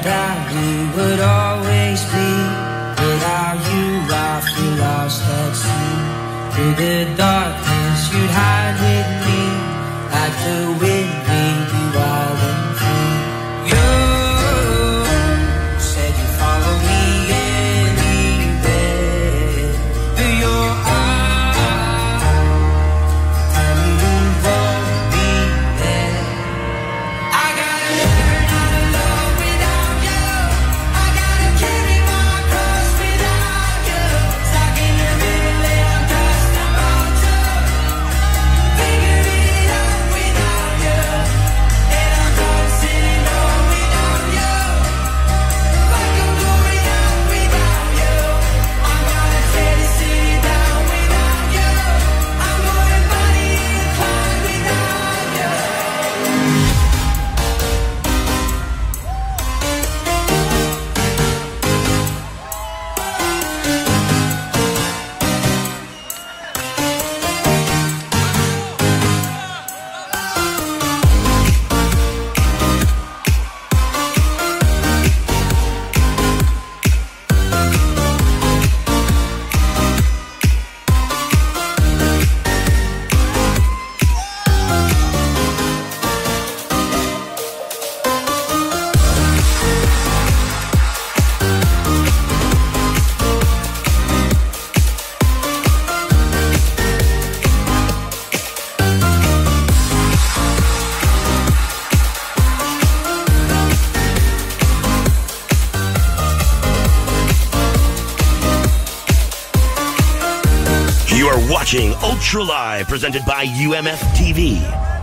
that we would always be. Without you I feel lost at sea. Through the darkness you'd hide with me, like the wind made you wild and free. You said you'd follow me anywhere. Through your eyes and you won't be there. I gotta learn how to love without you. I gotta carry my cross without you. Stuck in the middle and I'm just about to figure it out without you. And I'm done sitting on without you. Like I'm going out without you. I'm gonna tear the city down without you. I'm going body inclined without you. You are watching Ultra Live, presented by UMF TV.